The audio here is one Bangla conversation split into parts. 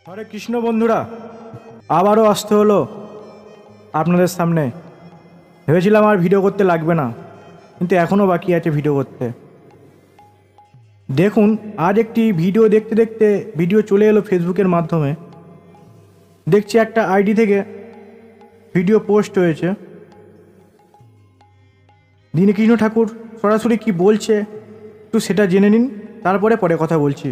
হরে কৃষ্ণ বন্ধুরা, আবারও আসতে হলো আপনাদের সামনে। ভেবেছিলাম আর ভিডিও করতে লাগবে না, কিন্তু এখনও বাকি আছে ভিডিও করতে। দেখুন, আজ একটি ভিডিও দেখতে দেখতে ভিডিও চলে এলো ফেসবুকের মাধ্যমে। দেখছি একটা আইডি থেকে ভিডিও পোস্ট হয়েছে। দীনকৃষ্ণ ঠাকুর সরাসরি কি বলছে একটু সেটা জেনে নিন, তারপরে পরে কথা বলছি।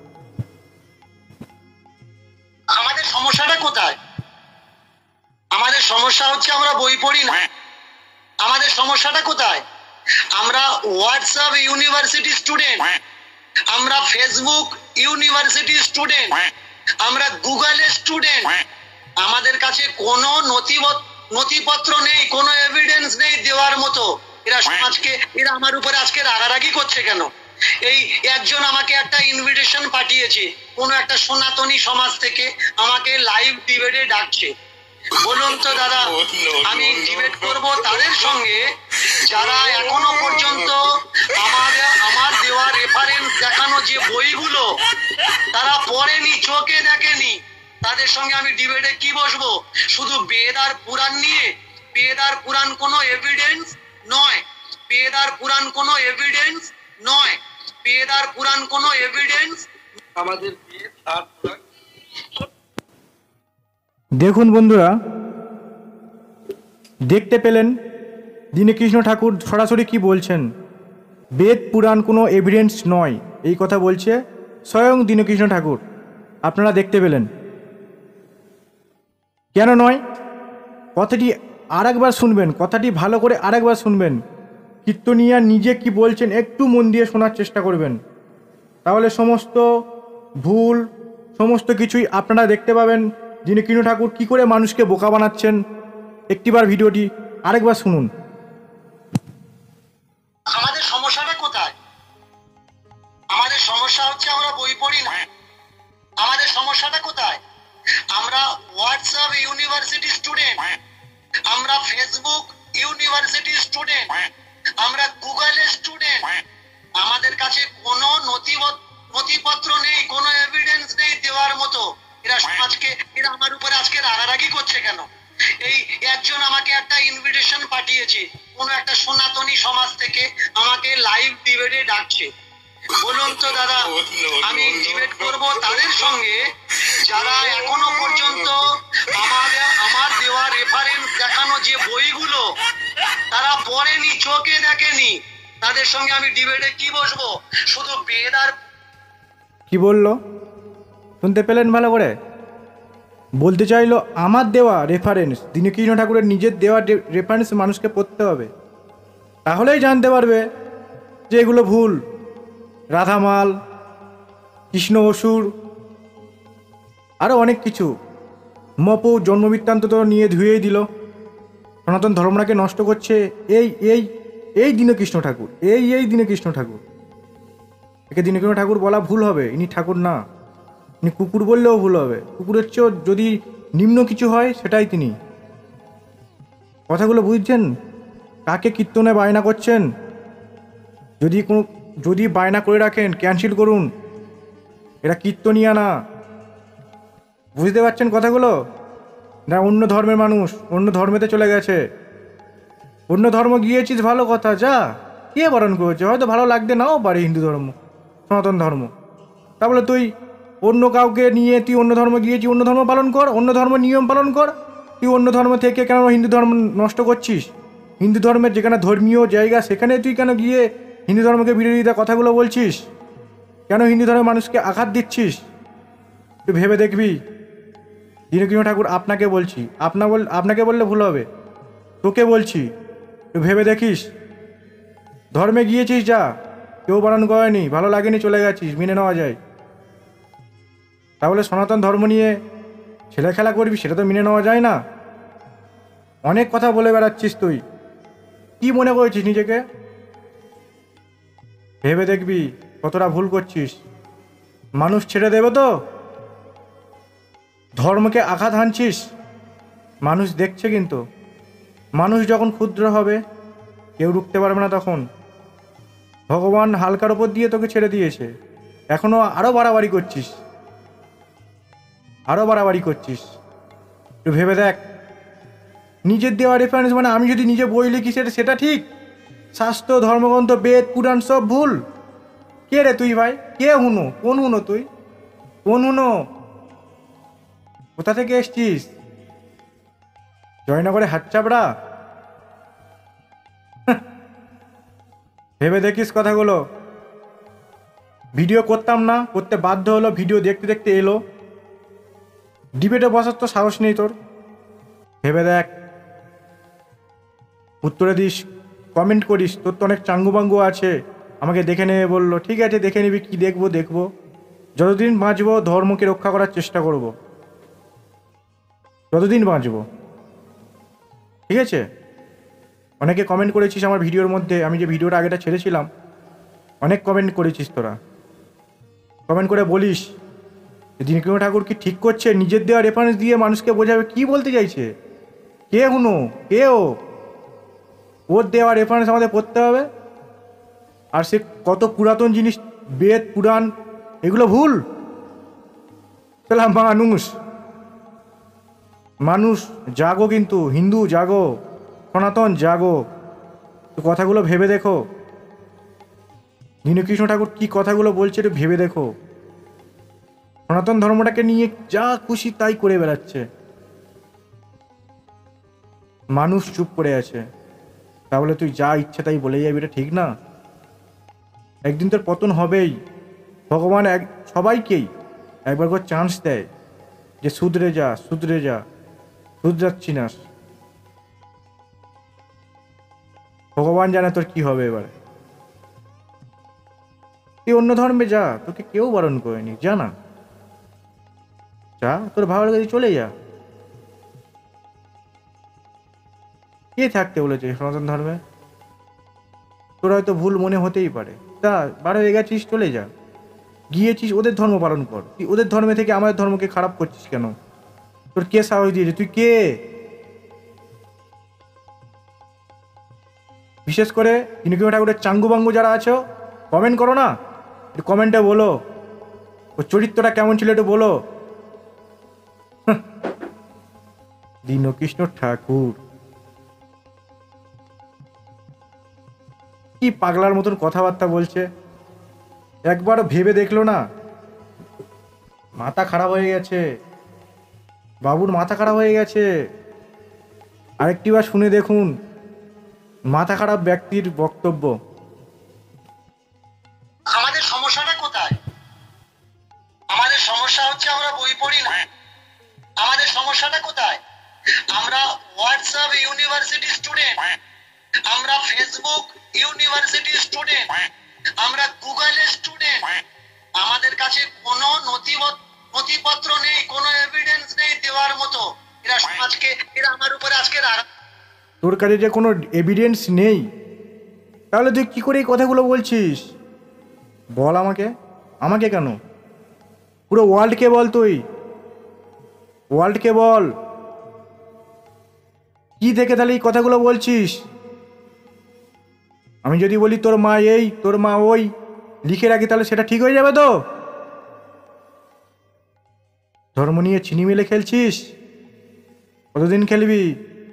আমাদের সমস্যাটা কোথায়? আমাদের সমস্যা হচ্ছে আমরা বই পড়ি না। আমাদের সমস্যাটা কোথায়? আমরা হোয়াটসঅ্যাপ ইউনিভার্সিটি স্টুডেন্ট, আমরা ফেসবুক ইউনিভার্সিটি স্টুডেন্ট, আমরা গুগলের স্টুডেন্ট। আমাদের কাছে কোনো নথিপত্র নেই, কোনো এভিডেন্স নেই দেওয়ার মতো। এরা আমার উপরে আজকে রাগারাগি করছে কেন? এই একজন আমাকে একটা ইনভিটেশন পাঠিয়েছে, কোনো একটা সনাতনী সমাজ থেকে আমাকে লাইভ ডিবেটে ডাকছে। বলুন তো দাদা, আমি ডিবেট করব তাদের সঙ্গে যারা এখনো পর্যন্ত আমার দেওয়া রেফারেন্স দেখানো যে বইগুলো তারা পড়েনি, চোখে দেখেনি। তাদের সঙ্গে আমি ডিবেটে কি বসবো? শুধু বেদ আর পুরাণ নিয়ে? বেদ আর পুরাণ কোনো এভিডেন্স নয়। বেদ আর পুরাণ কোনো এভিডেন্স নয়। বেদ আর পুরাণ কোনো এভিডেন্স। আমাদের বেদ আর পুরাণ। দেখুন বন্ধুরা, দেখতে পেলেন দীনকৃষ্ণ ঠাকুর সরাসরি কি বলছেন। বেদ পুরাণ কোনো এভিডেন্স নয়, এই কথা বলছে স্বয়ং দীনকৃষ্ণ ঠাকুর। আপনারা দেখতে পেলেন। কেন নয়? কথাটি আরেকবার শুনবেন, কথাটি ভালো করে আরেকবার শুনবেন। কীর্তনিয়া নিজে কি বলছেন একটু মন দিয়ে শোনার চেষ্টা করবেন, তাহলে সমস্ত ভুল সমস্ত কিছুই আপনারা দেখতে পাবেন। দীনকৃষ্ণ ঠাকুর কি করে মানুষকে বোকা বানাচ্ছেন। একটিবার ভিডিওটি আরেকবার শুনুন। আমাদের সমস্যাটা কোথায়? আমাদের সমস্যা হচ্ছে আমরা বই পড়ি না। আমাদের সমস্যাটা কোথায়? আমরা হোয়াটসঅ্যাপ ইউনিভার্সিটি স্টুডেন্ট, আমরা ফেসবুক ইউনিভার্সিটি স্টুডেন্ট, আমরা গুগলের স্টুডেন্ট। আমাদের কাছে কোনো নথিপত্র নেই, কোনো এভিডেন্স নেই দেওয়ার মতো। এরা আমার উপরে আজকে রাগারাগি করছে কেন? এই একজন আমাকে একটা ইনভিটেশন পাঠিয়েছে, কোনো একটা সনাতনী সমাজ থেকে আমাকে লাইভ ডিবেটে ডাকছে। বলুন তো দাদা, আমি ডিবেট করব তাদের সঙ্গে যারা এখনো পর্যন্ত আমার দেওয়া রেফারেন্স দেখানো যে বইগুলো তারা পড়েনি, চোখে দেখেনি। তাদের সঙ্গে আমি ডিবেটে কি বসবো? শুধু বেদ আর কি বলল শুনতে পেলেন ভালো করে? বলতে চাইলো আমার দেওয়া রেফারেন্স, দীনকৃষ্ণ ঠাকুরের নিজের দেওয়া রেফারেন্স মানুষকে পড়তে হবে, তাহলেই জানতে পারবে যে এগুলো ভুল। রাধামাল, কৃষ্ণ অসুর, আরও অনেক কিছু। মপু জন্মবৃত্তান্ত তো নিয়ে ধুয়েই দিল। সনাতন ধর্মটাকে নষ্ট করছে এই এই এই দীনকৃষ্ণ ঠাকুর, এই দীনকৃষ্ণ ঠাকুর। একে দীনকৃষ্ণ ঠাকুর বলা ভুল হবে, ইনি ঠাকুর না। ইনি কুকুর বললেও ভুল হবে। কুকুরের চেয়েও যদি নিম্ন কিছু হয় সেটাই তিনি। কথাগুলো বুঝছেন? কাকে কীর্তনে বায়না করছেন? যদি বায়না করে রাখেন ক্যান্সেল করুন। এরা কীর্তনিয়া না। বুঝতে পারছেন কথাগুলো? না, অন্য ধর্মের মানুষ অন্য ধর্মেতে চলে গেছে। অন্য ধর্ম গিয়েছিস ভালো কথা, যা। কে বারণ করেছে? হয়তো ভালো লাগতে নাও পারে হিন্দু ধর্ম, সনাতন ধর্ম। তা বলে তুই অন্য কাউকে নিয়ে তুই অন্য ধর্ম গিয়েছিস, অন্য ধর্ম পালন কর, অন্য ধর্ম নিয়ম পালন কর। তুই অন্য ধর্ম থেকে কেন হিন্দু ধর্ম নষ্ট করছিস? হিন্দু ধর্মের যেখানে ধর্মীয় জায়গা সেখানে তুই কেন গিয়ে হিন্দু ধর্মকে বিরোধিতা কথাগুলো বলছিস? কেন হিন্দু ধর্মের মানুষকে আঘাত দিচ্ছিস? তুই ভেবে দেখবি। দীনকৃষ্ণ ঠাকুর আপনাকে বলছি, আপনাকে বললে ভুল হবে, তোকে বলছি, তুই ভেবে দেখিস। ধর্মে গিয়েছিস যা, কেউ বারণ করেনি, ভালো লাগেনি চলে গেছিস, মেনে নেওয়া যায়। তাহলে সনাতন ধর্ম নিয়ে ছেলে খেলা করবি, সেটা তো মেনে নেওয়া যায় না। অনেক কথা বলে বেড়াচ্ছিস তুই, কি মনে করেছিস নিজেকে? ভেবে দেখবি কতটা ভুল করছিস। মানুষ ছেড়ে দেবে তো? ধর্মকে আঘাত হানছিস। মানুষ দেখছে, কিন্তু মানুষ যখন ক্ষুদ্র হবে কেউ রুখতে পারবে না। তখন ভগবান হালকার ওপর দিয়ে তোকে ছেড়ে দিয়েছে, এখনও আরও বাড়াবাড়ি করছিস। আরও বাড়াবাড়ি করছিস। একটু ভেবে দেখ, নিজের দেওয়া রেফারেন্স মানে আমি যদি নিজে বই লিখি সেটা ঠিক? শাস্ত্র, ধর্মগ্রন্থ, বেদ, পুরাণ সব ভুল? কে রে তুই ভাই? কে হুনো? কোন হুনো তুই? কোন হুনো? কোথা থেকে এসছিস? জয়নগরে হাতচাপড়া? ভেবে দেখিস কথাগুলো। ভিডিও করতাম না, করতে বাধ্য হলো, ভিডিও দেখতে দেখতে এলো। ডিবেটে বসার তো সাহস নেই তোর। ভেবে দেখ, উত্তরে দিস, কমেন্ট করিস, তোর তো অনেক চাঙ্গুবাঙ্গু আছে। আমাকে দেখে নেবে বললো, ঠিক আছে দেখে নিবি, কি দেখবো। যতদিন বাঁচবো ধর্মকে রক্ষা করার চেষ্টা করব, যতদিন বাঁচবো। ঠিক আছে? অনেকে কমেন্ট করেছিস আমার ভিডিওর মধ্যে, আমি যে ভিডিওটা আগেটা ছেড়েছিলাম, অনেক কমেন্ট করেছিস তোরা। কমেন্ট করে বলিস দীনকৃষ্ণ ঠাকুর কি ঠিক করছে? নিজের দেওয়া রেফারেন্স দিয়ে মানুষকে বোঝাবে, কি বলতে চাইছে? কে হুনো? কে ও? ওর দেওয়া রেফারেন্স আমাদের পড়তে হবে? আর সে কত পুরাতন জিনিস, বেদ, পুরাণ, এগুলো ভুল? তাহলে মানুষ জাগো, কিন্তু হিন্দু জাগো, সনাতন জাগো, তো কথাগুলো ভেবে দেখো। দীনকৃষ্ণ ঠাকুর কি কথাগুলো বলছে একটু ভেবে দেখো। সনাতন ধর্মটাকে নিয়ে যা খুশি তাই করে বেড়াচ্ছে, মানুষ চুপ করে আছে। তাহলে তুই যা ইচ্ছে তাই বলে যাবি, এটা ঠিক না। একদিন তোর পতন হবেই। ভগবান সবাইকেই একবার করে চান্স দেয় যে শুধরে যা, শুধরাচ্ছি না। ভগবান জানে তোর কি হবে এবারে। তুই অন্য ধর্মে যা, তোকে কেউ বারণ করেনি, যা না, যা, তোর ভালো লাগে চলে যা। কে থাকতে বলেছে সনাতন ধর্মে? তোর হয়তো ভুল মনে হতেই পারে, তা বার হয়ে গেছিস, চলে যা। গিয়েছিস, ওদের ধর্ম পালন কর। তুই ওদের ধর্মে থেকে আমাদের ধর্মকে খারাপ করছিস কেন? তোর কে সাহস দিয়েছে? তুই কে? বিশেষ করে দীনকৃষ্ণ ঠাকুরের চাঙ্গুবাঙ্গু যারা আছো, কমেন্ট করো না, একটু কমেন্টে বলো ওর চরিত্রটা কেমন ছিল, একটু বলো। দীনকৃষ্ণ ঠাকুর কি পাগলার মতন কথাবার্তা বলছে, একবার ভেবে দেখলো না? মাথা খারাপ হয়ে গেছে, বাবুর মাথা খারাপ হয়ে গেছে। আরেকটিবার শুনে দেখুন মাথা খারাপ ব্যক্তির বক্তব্য। আমাদের সমস্যাটা কোথায়? আমাদের সমস্যা হচ্ছে আমরা বই পড়ি না। আমাদের সমস্যাটা কোথায়? আমরা হোয়াটসঅ্যাপ ইউনিভার্সিটি স্টুডেন্ট, আমরা ফেসবুক ইউনিভার্সিটি স্টুডেন্ট, আমরা গুগলের স্টুডেন্ট। আমাদের কাছে কোনো নথিপত্র নেই, কোনো এভিডেন্স নেই দেওয়ার মতো। এরা আমার উপরে আজকে তোর কাছে যে কোনো এভিডেন্স নেই, তাহলে তুই কি করে এই কথাগুলো বলছিস? বল আমাকে কেন? পুরো ওয়ার্ল্ডকে বল, তুই ওয়ার্ল্ডকে বল কি দেখে তাহলে এই কথাগুলো বলছিস। আমি যদি বলি তোর মা এই, তোর মা ওই, লিখে রাখি, তাহলে সেটা ঠিক হয়ে যাবে তো? ধর্ম নিয়ে চিনি মেলে খেলছিস, কতদিন খেলবি?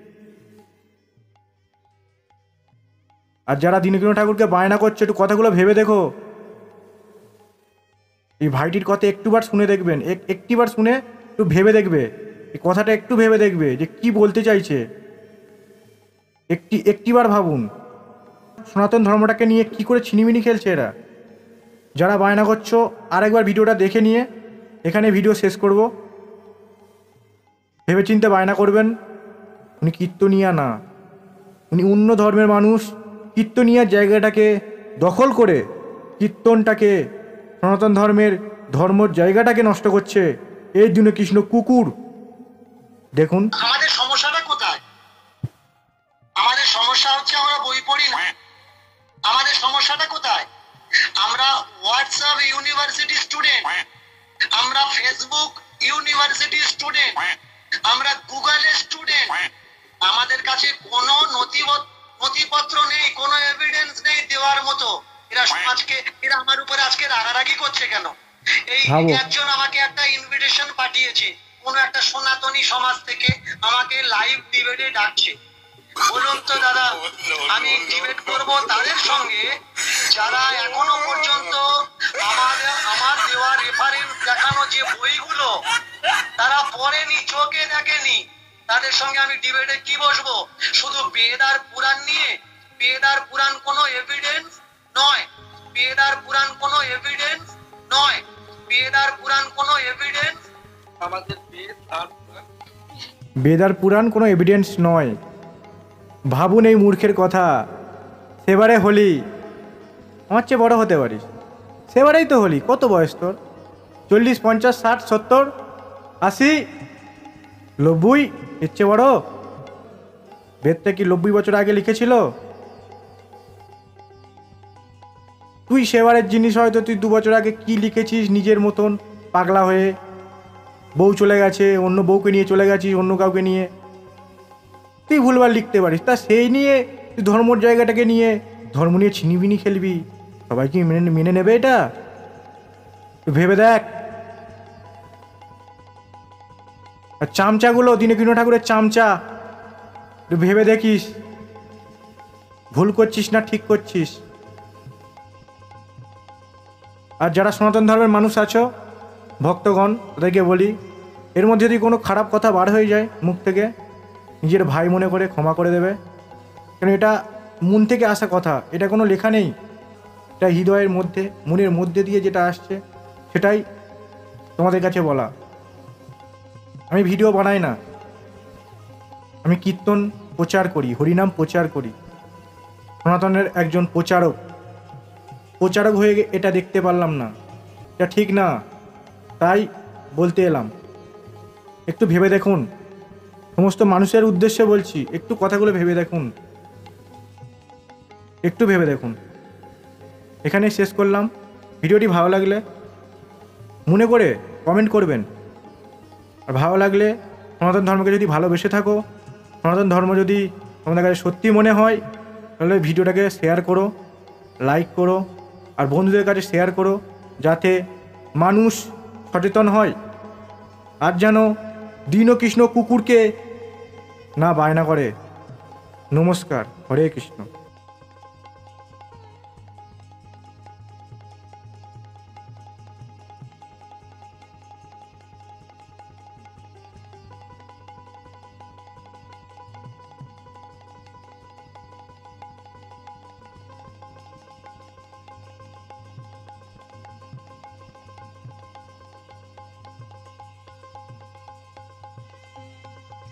আর যারা দীনকৃষ্ণ ঠাকুরকে বায়না করছে, একটু কথাগুলো ভেবে দেখো। এই ভাইটির কথা একটুবার শুনে দেখবেন, একটিবার শুনে একটু ভেবে দেখবে, এই কথাটা একটু ভেবে দেখবে যে কি বলতে চাইছে। একটিবার ভাবুন, সনাতন ধর্মটাকে নিয়ে কি করে ছিনিমিনি খেলছে এরা। যারা বায়না করছো, আরেকবার ভিডিওটা দেখে নিয়ে এখানে ভিডিও শেষ করব। ভেবেচিন্তে বায়না করবেন। উনি কীর্তনিয়া না, উনি অন্য ধর্মের মানুষ। কীর্তনিয়ার জায়গাটাকে দখল করে কীর্তনটাকে, সনাতন ধর্মের জায়গাটাকে নষ্ট করছে এই দীনকৃষ্ণ কুকুর। দেখুন আমাদের সমস্যাটা কোথায়? আমাদের সমস্যা হচ্ছে আমরা বই পড়ি না। আমাদের সমস্যাটা কোথায়? আমরা হোয়াটসঅ্যাপ ইউনিভার্সিটি স্টুডেন্ট, আমরা ফেসবুক ইউনিভার্সিটি স্টুডেন্ট, আমরা গুগলের স্টুডেন্ট। আমাদের কাছে কোনো নথিপত্র নেই, কোনো এভিডেন্স নেই দেওয়ার মতো। এরা আমার উপরে আজকে রাগারাগি করছে কেন? এই একজন আমাকে একটা ইনভিটেশন পাঠিয়েছে, কোনো একটা সনাতনী সমাজ থেকে আমাকে লাইভ ডিবেটে ডাকছে। বলুন তো দাদা, আমি ডিবেট করব তাদের সঙ্গে যারা এখনো পর্যন্ত আমার দেওয়া রেফারেন্স দেখানো যে বইগুলো তারা পড়েনি, চোখে দেখেনি। তাদের সঙ্গে আমি ডিবেটে কি বসবো? শুধু বেদ আর পুরাণ নিয়ে? বেদ আর পুরাণ কোনো এভিডেন্স নয়। বেদ আর পুরাণ কোনো এভিডেন্স নয়। বেদ আর পুরাণ কোনো এভিডেন্স আমাদের বেদ আর পুরাণ কোনো এভিডেন্স নয়। ভাবুন এই মূর্খের কথা। সেবারে হলি, আমার চেয়ে বড় হতে পারিস, সেবারেই তো হলি। কত বয়স তোর? 40, 50, 60, 70, 80, 90? এর চেয়ে বড়? বেদটা কি 90 বছর আগে লিখেছিল? তুই সেবারের জিনিস হয়তো তুই 2 বছর আগে কি লিখেছিস নিজের মতন পাগলা হয়ে, বউ চলে গেছে, অন্য বউকে নিয়ে চলে গেছিস, অন্য কাউকে নিয়ে তুই ভুলভাল লিখতে পারিস। তা সেই নিয়ে তুই ধর্মর জায়গাটাকে নিয়ে ধর্ম নিয়ে ছিনিবিনি খেলবি? সবাই কি মেনে নেবে এটা? তুই ভেবে দেখ। আর চামচাগুলো, দীনকৃষ্ণ ঠাকুরের চামচা, তুই ভেবে দেখিস ভুল করছিস না ঠিক করছিস। আর যারা সনাতন ধর্মের মানুষ আছো, ভক্তগণ, তাদেরকে বলি, এর মধ্যে যদি কোনো খারাপ কথা বার হয়ে যায় মুখ থেকে, নিজের ভাই মনে করে ক্ষমা করে দেবে। কারণ এটা মন থেকে আসা কথা, এটা কোনো লেখা নেই, এটা হৃদয়ের মধ্যে, মনের মধ্যে দিয়ে যেটা আসছে সেটাই তোমাদের কাছে বলা। আমি ভিডিও বানাই না, আমি কীর্তন প্রচার করি, হরিনাম প্রচার করি, সনাতনের একজন প্রচারক হয়ে এটা দেখতে পারলাম না, এটা ঠিক না, তাই বলতে এলাম। একটু ভেবে দেখুন, সমস্ত মানুষের উদ্দেশ্যে বলছি, একটু কথাগুলো ভেবে দেখুন, একটু ভেবে দেখুন। এখানে শেষ করলাম। ভিডিওটি ভালো লাগলে মনে করে কমেন্ট করবেন। আর ভালো লাগলে, সনাতন ধর্মকে যদি ভালোবেসে থাকো, সনাতন ধর্ম যদি তোমাদের কাছে সত্যি মনে হয়, তাহলে ভিডিওটাকে শেয়ার করো, লাইক করো, আর বন্ধুদের কাছে শেয়ার করো, যাতে মানুষ সচেতন হয়। আর যেন দীনকৃষ্ণ কুকুরকে না বায়না করে। নমস্কার, হরে কৃষ্ণ।